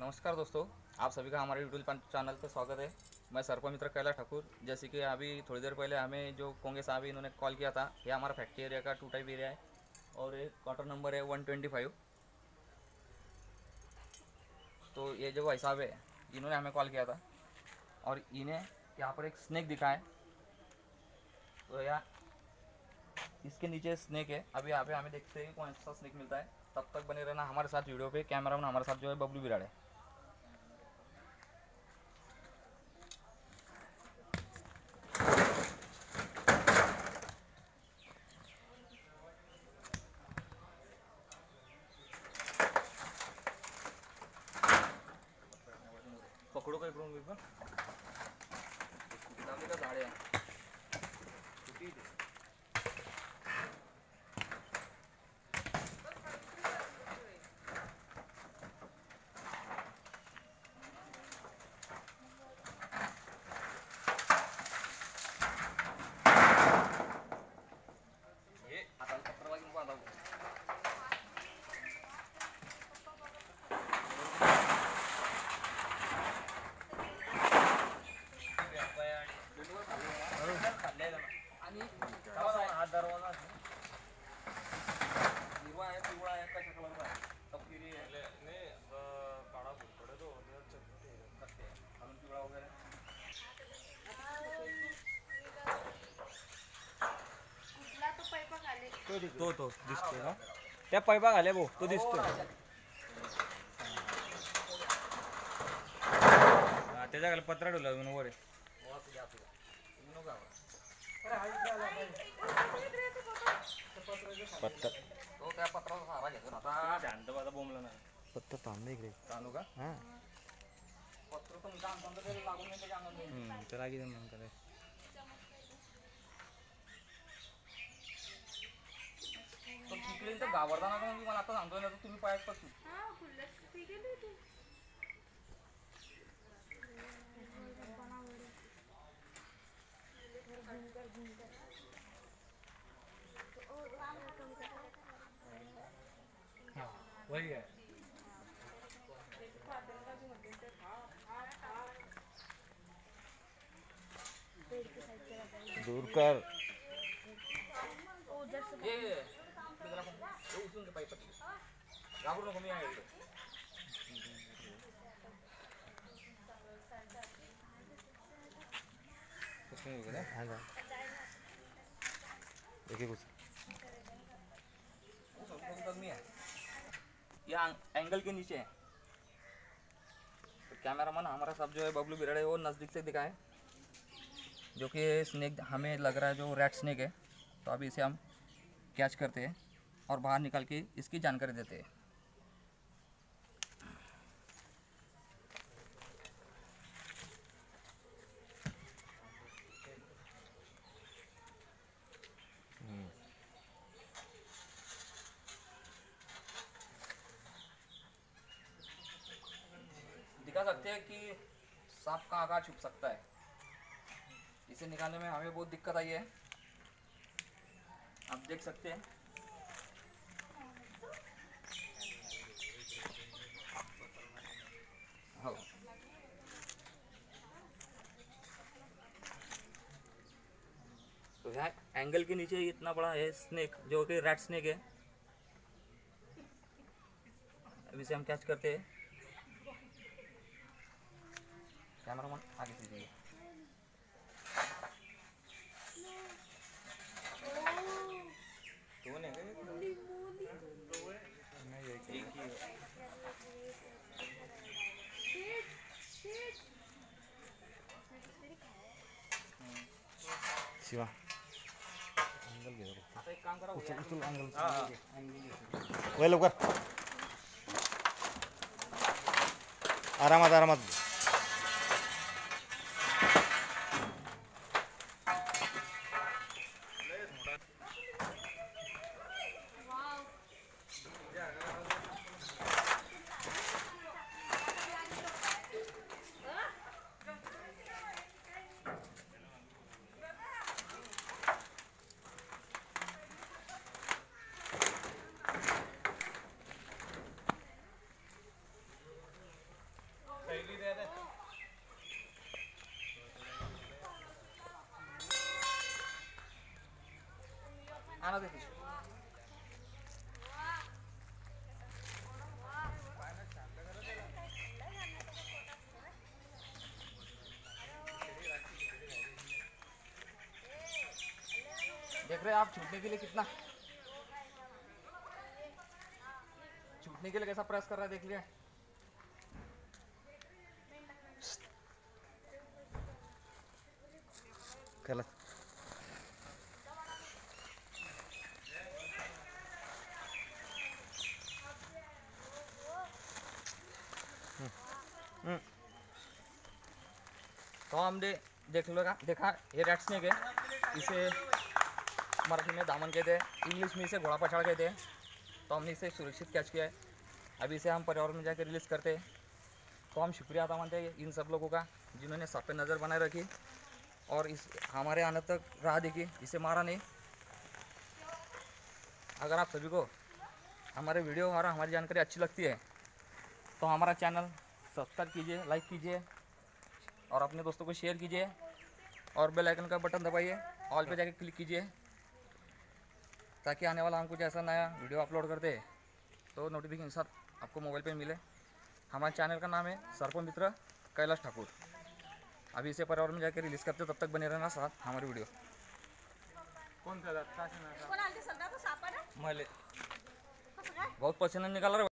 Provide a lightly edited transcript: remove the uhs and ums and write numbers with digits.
नमस्कार दोस्तों, आप सभी का हमारे यूट्यूब चैनल पर स्वागत है। मैं सर्पमित्र कैलाश ठाकुर। जैसे कि अभी थोड़ी देर पहले हमें जो कोंगे साहब इन्होंने कॉल किया था, ये हमारा फैक्ट्री एरिया का 2 टाइप एरिया है और ये क्वार्टर नंबर है 125। तो ये जो भाई साहब है, इन्होंने हमें कॉल किया था और इन्हें यहाँ पर एक स्नेक दिखा है। तो यार इसके नीचे स्नेक है। अभी यहाँ पे हमें देखते हैं कौन सा स्नेक मिलता है। तब तक बने रहना हमारे साथ वीडियो पे। कैमरामैन हमारे साथ जो है बबलू बिराड़ है। पकड़ो का इकडून पण लावली का झाडे कुठे हे आता पत्र लागून बांधावं. आणि हा दरवाजा हिरवा आहे, पिवळा आहे, कशा कलरचा आहे? तपकिरी आहे काळा भुरकट तो अजून पिवळा वगैरे तो दिसतोय का? त्या पायपा घाल्या भाऊ, तो दिसतोय. त्याच्या खाली पत्रा ठेवला वर आहे. पत्ता तो त्या पत्राचा सहारा घेतो ना आता. शांत बाबा बोंबला ना. पत्ता तांबे इकडे तांदू का? हां पत्र तुमच्या अंतर तरी लागून नाही त्याच्या अंगात. त्याला किती म्हणून काय तो तिकडे तर घाबरताना का मला आता सांगतोय ना, तर तुम्ही पायात पडतो. वही है. दूर कर. ये उचलून घे पाईप. घाबरू नको, मी आहे इकडे. या एंगल के नीचे है. तो कैमरामैन हमारा सब जो है बबलू बिराड़ है, वो नज़दीक से दिखाए जो कि स्नेक हमें लग रहा है जो रैट स्नेक है. तो अभी इसे हम कैच करते हैं और बाहर निकाल के इसकी जानकारी देते हैं. दिखा सकते हैं कि सांप कहाँ कहाँ छुप सकता है. इसे निकालने में हमें बहुत दिक्कत आई है, आप देख सकते हैं. हाँ, तो यहाँ एंगल के नीचे इतना बड़ा है स्नेक जो कि रैट स्नेक है. अब इसे हम कैच करते हैं. कैमरामैन आगे से जाइए. तो नहीं एक ही शिवा एंगल घे. आता एक काम करा, उचल एंगल. वय लवकर. आरामात. जाना दे फिश। देख रहे हैं आप छूटने के लिए कितना, छूटने के लिए कैसा प्रेस कर रहा है, देख लिया। गलत। तो हमने देखा ये रेड स्नेक है, इसे मराठी में दामन कहते हैं, इंग्लिश में इसे घोड़ा पछाड़ कहते हैं। तो हमने इसे सुरक्षित कैच किया है, अभी इसे हम पर्यावरण में जाकर रिलीज़ करते हैं। तो हम शुक्रिया अदा मानते हैं इन सब लोगों का जिन्होंने सब पे नज़र बनाए रखी और इस हमारे आने तक राह देखी, इसे मारा नहीं। अगर आप सभी को हमारे वीडियो और हमारी जानकारी अच्छी लगती है तो हमारा चैनल सब्सक्राइब कीजिए, लाइक कीजिए और अपने दोस्तों को शेयर कीजिए और बेल आइकन का बटन दबाइए, ऑल पे जाके क्लिक कीजिए ताकि आने वाला हम कुछ ऐसा नया वीडियो अपलोड करते हैं तो नोटिफिकेशन आपको मोबाइल पे मिले। हमारे चैनल का नाम है सर्प मित्र कैलाश ठाकुर। अभी इसे पर्यावरण में जाकर रिलीज़ करते, तब तक बने रहना साथ हमारी वीडियो। कोणत्या जात? बहुत पसीना निकाल रहा है।